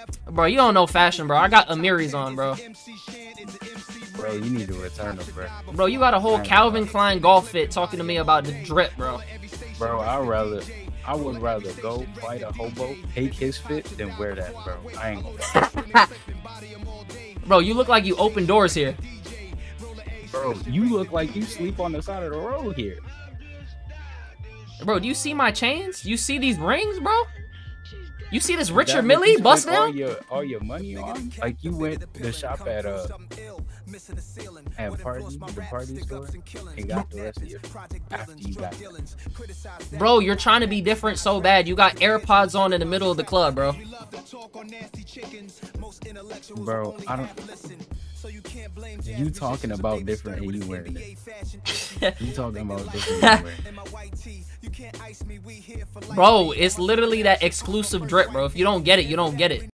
Bro, you don't know fashion, bro. I got Amiris on, bro. Bro, you need to return them, bro. Bro, you got a whole Calvin Klein golf fit talking to me about the drip, bro. Bro, I would rather go fight a hobo, take his fit, than wear that, bro. I ain't gonna lie. Bro, you look like you open doors here. Bro, you look like you sleep on the side of the road here. Bro, do you see my chains? You see these rings, bro? You see this Richard That Millie you bust spent down? all your money on? Like you went to shop at the party store and got the rest of your after you got it. Bro, you're trying to be different so bad. You got AirPods on in the middle of the club, bro. Bro, I don't. You talking about different and you wearing it. You talking about different and you wearing it. Bro, it's literally that exclusive drip, bro. If you don't get it, you don't get it.